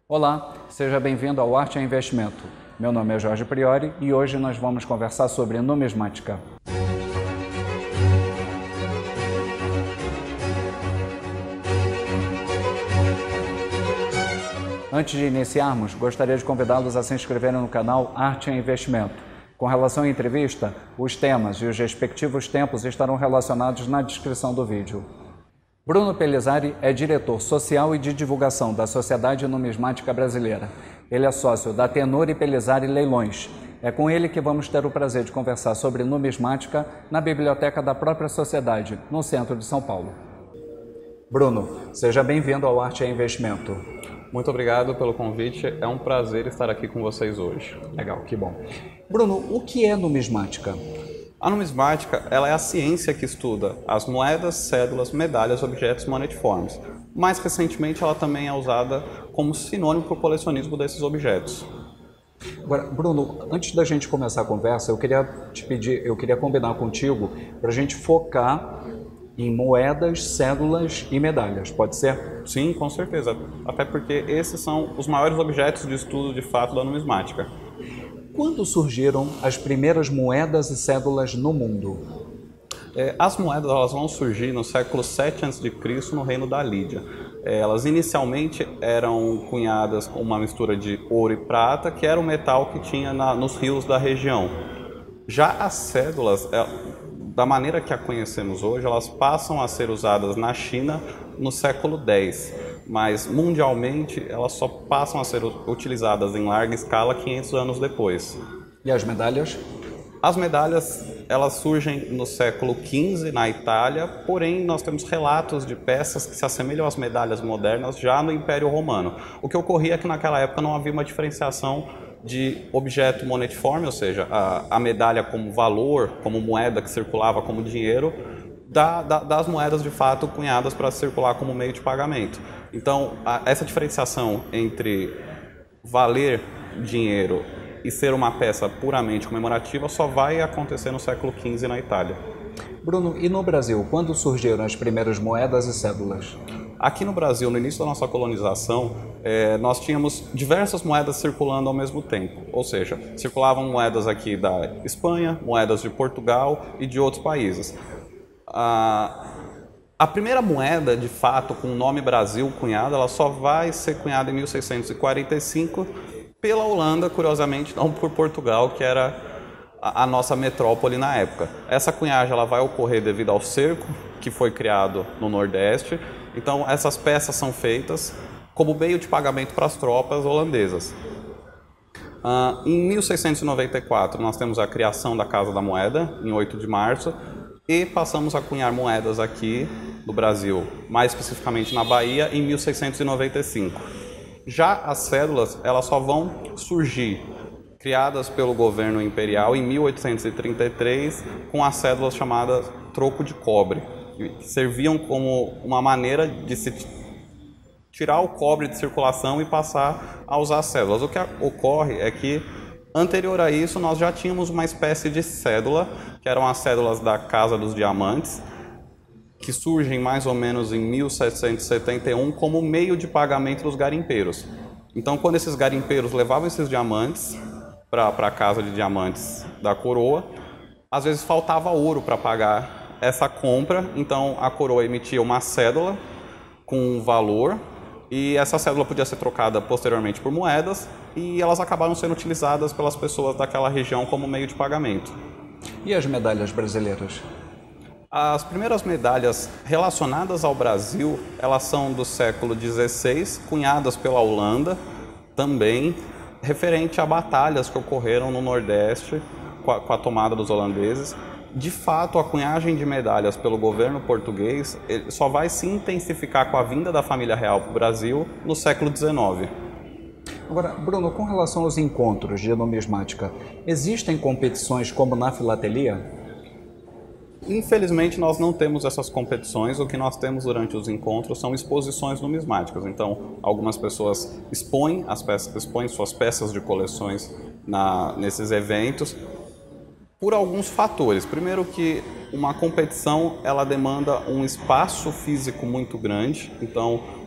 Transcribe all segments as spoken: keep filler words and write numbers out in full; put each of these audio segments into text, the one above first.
Olá, seja bem-vindo ao Arte é Investimento. Meu nome é Jorge Priori e hoje nós vamos conversar sobre numismática. Antes de iniciarmos, gostaria de convidá-los a se inscreverem no canal Arte é Investimento. Com relação à entrevista, os temas e os respectivos tempos estarão relacionados na descrição do vídeo. Bruno Pellizzari é diretor social e de divulgação da Sociedade Numismática Brasileira. Ele é sócio da Tenor e Pellizzari Leilões. É com ele que vamos ter o prazer de conversar sobre numismática na biblioteca da própria sociedade, no centro de São Paulo. Bruno, seja bem-vindo ao Arte é Investimento. Muito obrigado pelo convite, é um prazer estar aqui com vocês hoje. Legal, que bom. Bruno, o que é numismática? A numismática ela é a ciência que estuda as moedas, cédulas, medalhas, objetos monetiformes. Mais recentemente, ela também é usada como sinônimo para o colecionismo desses objetos. Agora, Bruno, antes da gente começar a conversa, eu queria te pedir, eu queria combinar contigo para a gente focar em moedas, cédulas e medalhas, pode ser? Sim, com certeza. Até porque esses são os maiores objetos de estudo, de fato, da numismática. Quando surgiram as primeiras moedas e cédulas no mundo? É, as moedas elas vão surgir no século sete antes de Cristo, no reino da Lídia. É, elas inicialmente eram cunhadas com uma mistura de ouro e prata, que era o metal que tinha na, nos rios da região. Já as cédulas, é, da maneira que a conhecemos hoje, elas passam a ser usadas na China no século dez, mas mundialmente elas só passam a ser utilizadas em larga escala quinhentos anos depois. E as medalhas? As medalhas elas surgem no século quinze na Itália, porém nós temos relatos de peças que se assemelham às medalhas modernas já no Império Romano. O que ocorria é que naquela época não havia uma diferenciação de objeto monetiforme, ou seja, a, a medalha como valor, como moeda que circulava como dinheiro, da, da, das moedas de fato cunhadas para circular como meio de pagamento. Então, a, essa diferenciação entre valer dinheiro e ser uma peça puramente comemorativa só vai acontecer no século quinze na Itália. Bruno, e no Brasil, quando surgiram as primeiras moedas e cédulas? Aqui no Brasil, no início da nossa colonização, eh, nós tínhamos diversas moedas circulando ao mesmo tempo. Ou seja, circulavam moedas aqui da Espanha, moedas de Portugal e de outros países. Ah, a primeira moeda, de fato, com o nome Brasil cunhada, ela só vai ser cunhada em mil seiscentos e quarenta e cinco pela Holanda, curiosamente, não por Portugal, que era a, a nossa metrópole na época. Essa cunhagem ela vai ocorrer devido ao cerco, que foi criado no Nordeste. Então, essas peças são feitas como meio de pagamento para as tropas holandesas. Uh, em mil seiscentos e noventa e quatro, nós temos a criação da Casa da Moeda, em oito de março, e passamos a cunhar moedas aqui no Brasil, mais especificamente na Bahia, em mil seiscentos e noventa e cinco. Já as cédulas, elas só vão surgir, criadas pelo governo imperial, em mil oitocentos e trinta e três, com as cédulas chamadas troco de cobre, que serviam como uma maneira de se tirar o cobre de circulação e passar a usar cédulas. O que ocorre é que, anterior a isso, nós já tínhamos uma espécie de cédula, que eram as cédulas da Casa dos Diamantes, que surgem mais ou menos em mil setecentos e setenta e um como meio de pagamento dos garimpeiros. Então, quando esses garimpeiros levavam esses diamantes para a Casa de Diamantes da coroa, às vezes faltava ouro para pagar essa compra, então a coroa emitia uma cédula com um valor e essa cédula podia ser trocada posteriormente por moedas e elas acabaram sendo utilizadas pelas pessoas daquela região como meio de pagamento. E as medalhas brasileiras? As primeiras medalhas relacionadas ao Brasil, elas são do século dezesseis, cunhadas pela Holanda, também referente a batalhas que ocorreram no Nordeste com a, com a tomada dos holandeses. De fato, a cunhagem de medalhas pelo governo português só vai se intensificar com a vinda da família real para o Brasil no século dezenove. Agora, Bruno, com relação aos encontros de numismática, existem competições como na filatelia? Infelizmente, nós não temos essas competições. O que nós temos durante os encontros são exposições numismáticas. Então, algumas pessoas expõem, as peças, expõem suas peças de coleções na, nesses eventos, por alguns fatores. Primeiro que uma competição ela demanda um espaço físico muito grande, então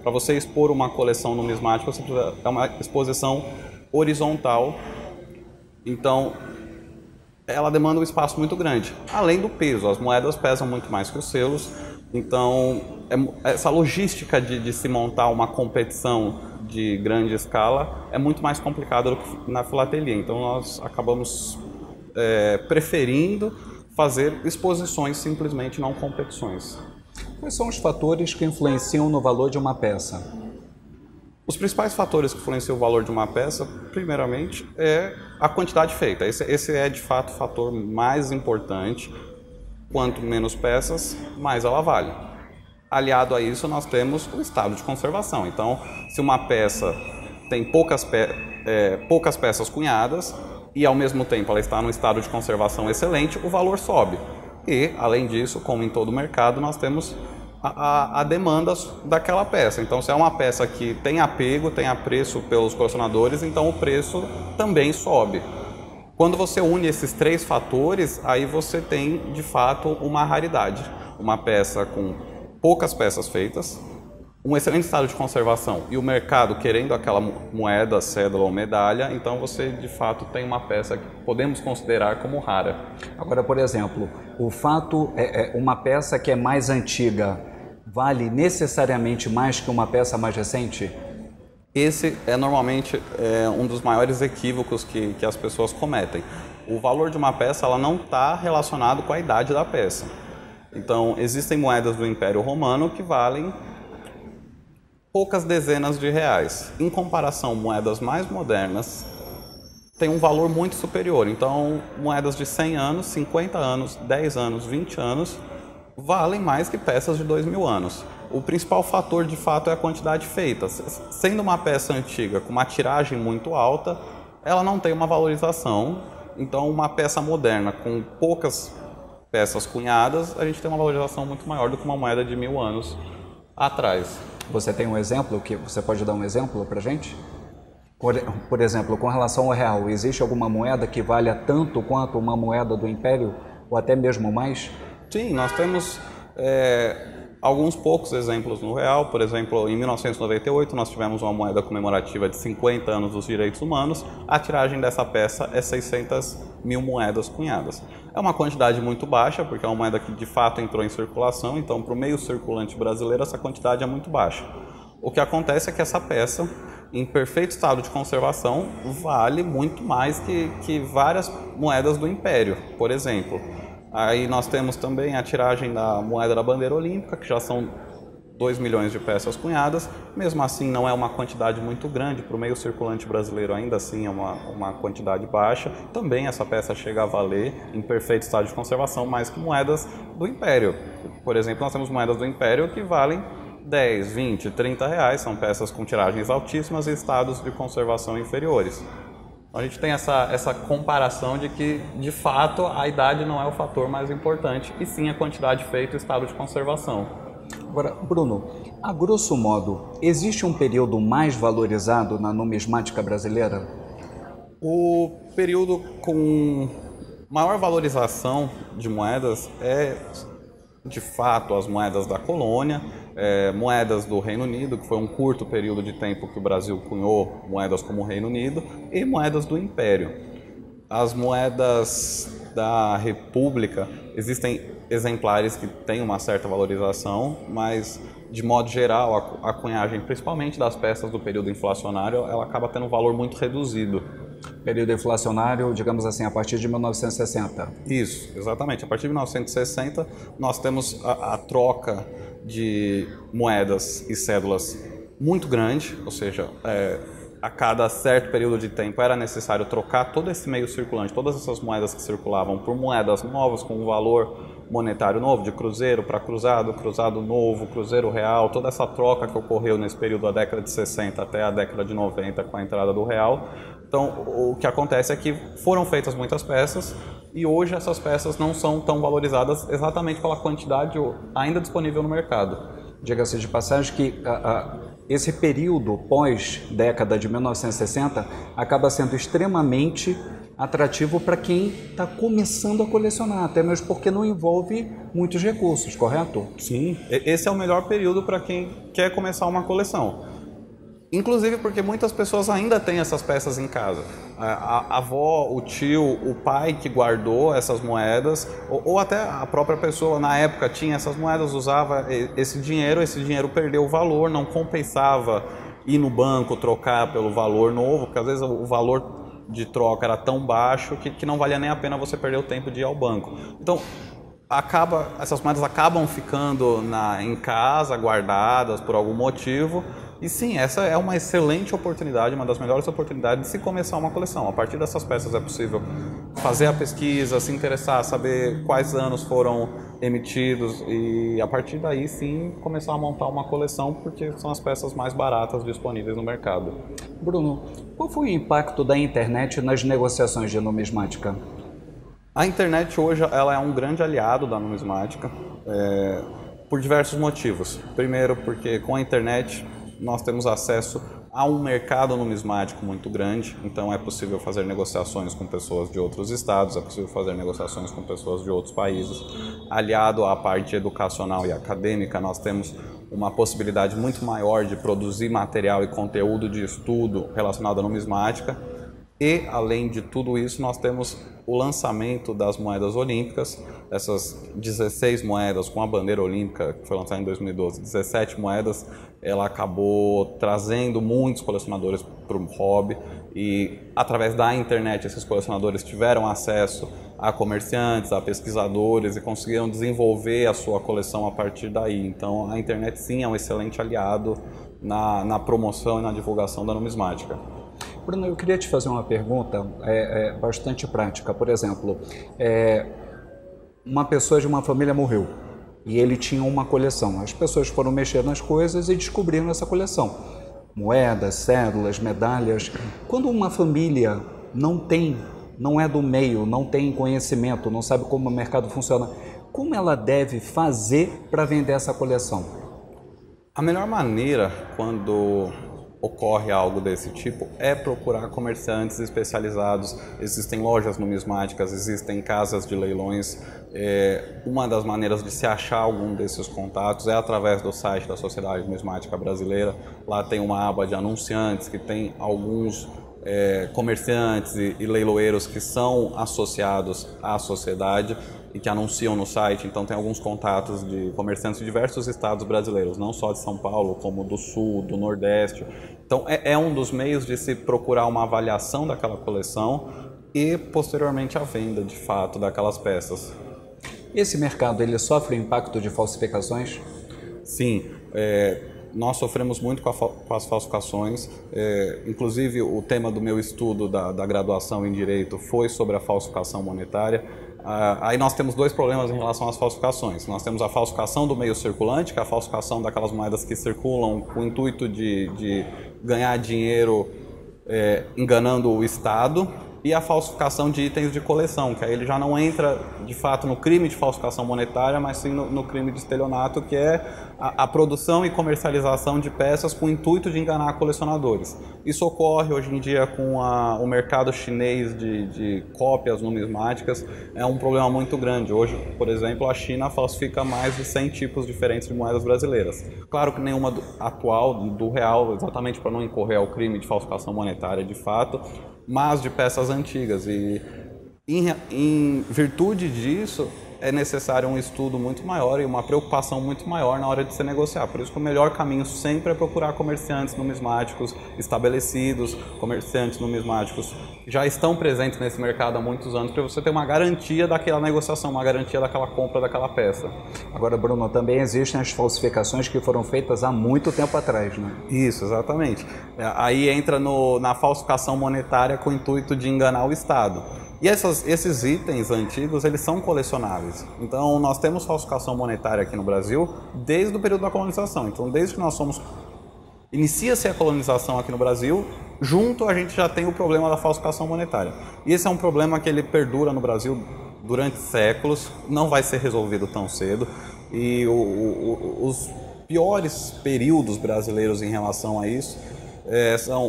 Para você expor uma coleção numismática, você precisa, é uma exposição horizontal, então ela demanda um espaço muito grande. Além do peso, as moedas pesam muito mais que os selos, então é, essa logística de, de se montar uma competição de grande escala é muito mais complicada do que na filatelia. Então nós acabamos é, preferindo fazer exposições simplesmente, não competições. Quais são os fatores que influenciam no valor de uma peça? Os principais fatores que influenciam o valor de uma peça, primeiramente, é a quantidade feita. Esse, esse é, de fato, o fator mais importante. Quanto menos peças, mais ela vale. Aliado a isso, nós temos o estado de conservação. Então, se uma peça tem poucas, pe é, poucas peças cunhadas e, ao mesmo tempo, ela está num estado de conservação excelente, o valor sobe. E, além disso, como em todo o mercado, nós temos a, a, a demanda daquela peça. Então, se é uma peça que tem apego, tem apreço pelos colecionadores, então o preço também sobe. Quando você une esses três fatores, aí você tem, de fato, uma raridade. Uma peça com poucas peças feitas, um excelente estado de conservação e o mercado querendo aquela moeda, cédula ou medalha, então você, de fato, tem uma peça que podemos considerar como rara. Agora, por exemplo, o fato é, é uma peça que é mais antiga vale necessariamente mais que uma peça mais recente? Esse é normalmente é, um dos maiores equívocos que, que as pessoas cometem. O valor de uma peça ela não está relacionado com a idade da peça. Então, existem moedas do Império Romano que valem poucas dezenas de reais. Em comparação, moedas mais modernas têm um valor muito superior. Então, moedas de cem anos, cinquenta anos, dez anos, vinte anos valem mais que peças de dois mil anos. O principal fator, de fato, é a quantidade feita. Sendo uma peça antiga com uma tiragem muito alta, ela não tem uma valorização. Então, uma peça moderna com poucas peças cunhadas, a gente tem uma valorização muito maior do que uma moeda de mil anos atrás. Você tem um exemplo? Que você pode dar um exemplo para a gente? Por, por exemplo, com relação ao real, existe alguma moeda que valha tanto quanto uma moeda do Império, ou até mesmo mais? Sim, nós temos é, alguns poucos exemplos no real. Por exemplo, em mil novecentos e noventa e oito nós tivemos uma moeda comemorativa de cinquenta anos dos direitos humanos. A tiragem dessa peça é seiscentas mil moedas cunhadas. É uma quantidade muito baixa, porque é uma moeda que de fato entrou em circulação, então para o meio circulante brasileiro essa quantidade é muito baixa. O que acontece é que essa peça, em perfeito estado de conservação, vale muito mais que, que várias moedas do Império, por exemplo. Aí nós temos também a tiragem da moeda da bandeira olímpica, que já são dois milhões de peças cunhadas. Mesmo assim, não é uma quantidade muito grande, para o meio circulante brasileiro ainda assim é uma, uma quantidade baixa. Também essa peça chega a valer, em perfeito estado de conservação, mais que moedas do Império. Por exemplo, nós temos moedas do Império que valem dez, vinte, trinta reais, são peças com tiragens altíssimas e estados de conservação inferiores. A gente tem essa, essa comparação de que, de fato, a idade não é o fator mais importante, e sim a quantidade feita e o estado de conservação. Agora, Bruno, a grosso modo, existe um período mais valorizado na numismática brasileira? O período com maior valorização de moedas é, de fato, as moedas da colônia, é, moedas do Reino Unido, que foi um curto período de tempo que o Brasil cunhou moedas como o Reino Unido, e moedas do Império. As moedas da República, existem exemplares que têm uma certa valorização, mas, de modo geral, a, a cunhagem, principalmente das peças do período inflacionário, ela acaba tendo um valor muito reduzido. Período inflacionário, digamos assim, a partir de mil novecentos e sessenta. Isso, exatamente. A partir de mil novecentos e sessenta, nós temos a, a troca de moedas e cédulas muito grande, ou seja, é, a cada certo período de tempo era necessário trocar todo esse meio circulante, todas essas moedas que circulavam, por moedas novas com um valor monetário novo, de cruzeiro para cruzado, cruzado novo, cruzeiro real, toda essa troca que ocorreu nesse período da década de sessenta até a década de noventa com a entrada do real. Então, o que acontece é que foram feitas muitas peças e hoje essas peças não são tão valorizadas exatamente pela quantidade ainda disponível no mercado. Diga-se de passagem que a, a, esse período pós-década de mil novecentos e sessenta acaba sendo extremamente atrativo para quem está começando a colecionar, até mesmo porque não envolve muitos recursos, correto? Sim, esse é o melhor período para quem quer começar uma coleção. Inclusive porque muitas pessoas ainda têm essas peças em casa. A, a avó, o tio, o pai que guardou essas moedas, ou, ou até a própria pessoa na época tinha essas moedas, usava esse dinheiro, esse dinheiro perdeu o valor, não compensava ir no banco trocar pelo valor novo, porque às vezes o valor de troca era tão baixo que, que não valia nem a pena você perder o tempo de ir ao banco. Então, acaba, essas moedas acabam ficando na, em casa, guardadas por algum motivo. E sim, essa é uma excelente oportunidade, uma das melhores oportunidades de se começar uma coleção. A partir dessas peças é possível fazer a pesquisa, se interessar, saber quais anos foram emitidos e a partir daí sim começar a montar uma coleção, porque são as peças mais baratas disponíveis no mercado. Bruno, qual foi o impacto da internet nas negociações de numismática? A internet hoje ela é um grande aliado da numismática, é, por diversos motivos. Primeiro, porque com a internet nós temos acesso a um mercado numismático muito grande, então é possível fazer negociações com pessoas de outros estados, é possível fazer negociações com pessoas de outros países. Aliado à parte educacional e acadêmica, nós temos uma possibilidade muito maior de produzir material e conteúdo de estudo relacionado à numismática. E, além de tudo isso, nós temos o lançamento das moedas olímpicas, essas dezesseis moedas com a bandeira olímpica, que foi lançada em dois mil e doze, dezessete moedas, ela acabou trazendo muitos colecionadores para o hobby e, através da internet, esses colecionadores tiveram acesso a comerciantes, a pesquisadores e conseguiram desenvolver a sua coleção a partir daí. Então, a internet, sim, é um excelente aliado na, na promoção e na divulgação da numismática. Bruno, eu queria te fazer uma pergunta é, é, bastante prática. Por exemplo, é, uma pessoa de uma família morreu e ele tinha uma coleção. As pessoas foram mexer nas coisas e descobriram essa coleção. Moedas, cédulas, medalhas. Quando uma família não tem, não é do meio, não tem conhecimento, não sabe como o mercado funciona, como ela deve fazer para vender essa coleção? A melhor maneira, quando ocorre algo desse tipo, é procurar comerciantes especializados. Existem lojas numismáticas, existem casas de leilões. É, uma das maneiras de se achar algum desses contatos é através do site da Sociedade Numismática Brasileira. Lá tem uma aba de anunciantes que tem alguns é, comerciantes e, e leiloeiros que são associados à sociedade e que anunciam no site. Então tem alguns contatos de comerciantes de diversos estados brasileiros, não só de São Paulo, como do Sul, do Nordeste. Então é, é um dos meios de se procurar uma avaliação daquela coleção e posteriormente a venda de fato daquelas peças. Esse mercado ele sofre o impacto de falsificações? Sim, é, nós sofremos muito com, a, com as falsificações. É, inclusive o tema do meu estudo da, da graduação em Direito foi sobre a falsificação monetária. Ah, aí nós temos dois problemas em relação às falsificações. Nós temos a falsificação do meio circulante, que é a falsificação daquelas moedas que circulam com o intuito de, de ganhar dinheiro é, enganando o Estado, e a falsificação de itens de coleção, que aí ele já não entra de fato no crime de falsificação monetária, mas sim no, no crime de estelionato, que é a, a produção e comercialização de peças com o intuito de enganar colecionadores. Isso ocorre hoje em dia com a, o mercado chinês de, de cópias numismáticas, é um problema muito grande. Hoje, por exemplo, a China falsifica mais de cem tipos diferentes de moedas brasileiras. Claro que nenhuma do, atual, do real, exatamente para não incorrer ao crime de falsificação monetária de fato, mas de peças antigas, e em, em virtude disso é necessário um estudo muito maior e uma preocupação muito maior na hora de se negociar. Por isso que o melhor caminho sempre é procurar comerciantes numismáticos estabelecidos, comerciantes numismáticos que já estão presentes nesse mercado há muitos anos, para você ter uma garantia daquela negociação, uma garantia daquela compra daquela peça. Agora, Bruno, também existem as falsificações que foram feitas há muito tempo atrás, né? Isso, exatamente. Aí entra no, na falsificação monetária com o intuito de enganar o Estado. E essas, esses itens antigos, eles são colecionáveis. Então, nós temos falsificação monetária aqui no Brasil desde o período da colonização. Então, desde que nós somos... Inicia-se a colonização aqui no Brasil, junto a gente já tem o problema da falsificação monetária. E esse é um problema que ele perdura no Brasil durante séculos, não vai ser resolvido tão cedo. E o, o, os piores períodos brasileiros em relação a isso é, são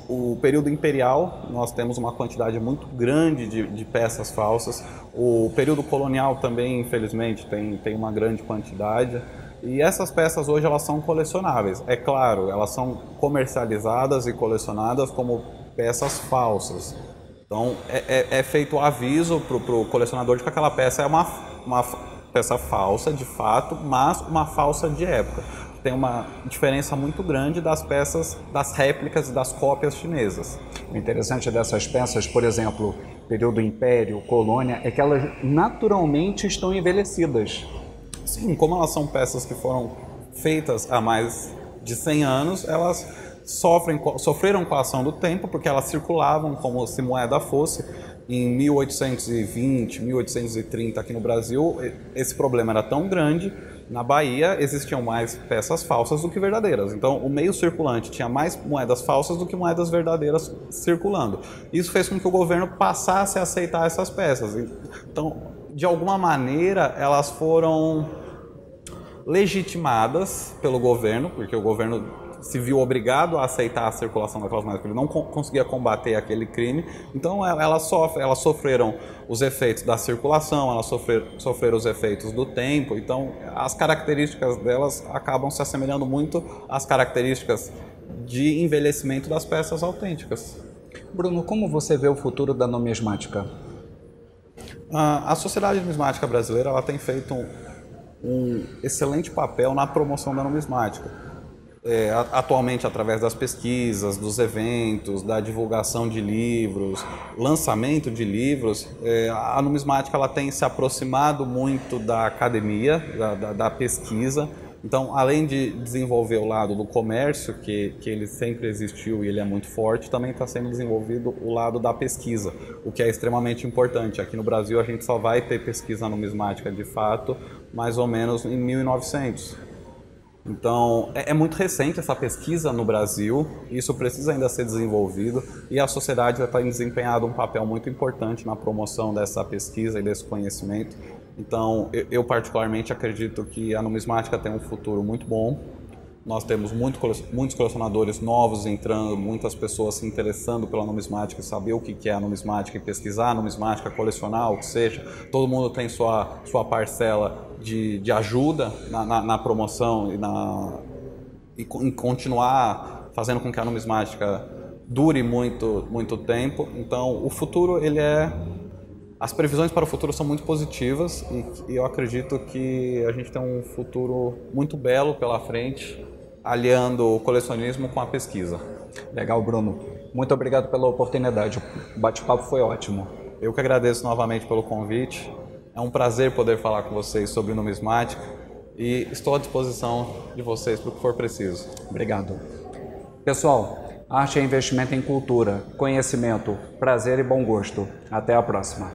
o período imperial, nós temos uma quantidade muito grande de, de peças falsas. O período colonial também, infelizmente, tem, tem uma grande quantidade. E essas peças hoje elas são colecionáveis. É claro, elas são comercializadas e colecionadas como peças falsas. Então é, é, é feito o aviso para o colecionador de que aquela peça é uma, uma peça falsa, de fato, mas uma falsa de época. Tem uma diferença muito grande das peças, das réplicas e das cópias chinesas. O interessante dessas peças, por exemplo, período Império, Colônia, é que elas naturalmente estão envelhecidas. Sim, como elas são peças que foram feitas há mais de cem anos, elas sofrem, sofreram com a ação do tempo, porque elas circulavam como se moeda fosse. Em mil oitocentos e vinte, mil oitocentos e trinta aqui no Brasil, esse problema era tão grande. Na Bahia existiam mais peças falsas do que verdadeiras. Então, o meio circulante tinha mais moedas falsas do que moedas verdadeiras circulando. Isso fez com que o governo passasse a aceitar essas peças. Então, de alguma maneira, elas foram legitimadas pelo governo, porque o governo se viu obrigado a aceitar a circulação daquelas moedas, porque ele não conseguia combater aquele crime. Então elas, sofrem, elas sofreram os efeitos da circulação, elas sofreram, sofreram os efeitos do tempo. Então as características delas acabam se assemelhando muito às características de envelhecimento das peças autênticas. Bruno, como você vê o futuro da numismática? A Sociedade Numismática Brasileira ela tem feito um, um excelente papel na promoção da numismática. É, atualmente, através das pesquisas, dos eventos, da divulgação de livros, lançamento de livros, é, a numismática ela tem se aproximado muito da academia, da, da, da pesquisa. Então, além de desenvolver o lado do comércio, que, que ele sempre existiu e ele é muito forte, também está sendo desenvolvido o lado da pesquisa, o que é extremamente importante. Aqui no Brasil, a gente só vai ter pesquisa numismática de fato, mais ou menos em mil e novecentos. Então, é, é muito recente essa pesquisa no Brasil, isso precisa ainda ser desenvolvido e a sociedade já tem desempenhado um papel muito importante na promoção dessa pesquisa e desse conhecimento. Então, eu, eu particularmente acredito que a numismática tem um futuro muito bom. Nós temos muito, muitos colecionadores novos entrando, muitas pessoas se interessando pela numismática, saber o que é a numismática e pesquisar a numismática, colecionar, o que seja. Todo mundo tem sua, sua parcela de, de ajuda na, na, na promoção e, na, e em continuar fazendo com que a numismática dure muito, muito tempo. Então, o futuro, ele é... As previsões para o futuro são muito positivas e, e eu acredito que a gente tem um futuro muito belo pela frente, aliando o colecionismo com a pesquisa. Legal, Bruno. Muito obrigado pela oportunidade. O bate-papo foi ótimo. Eu que agradeço novamente pelo convite. É um prazer poder falar com vocês sobre numismática e estou à disposição de vocês para o que for preciso. Obrigado. Pessoal, arte é investimento em cultura, conhecimento, prazer e bom gosto. Até a próxima.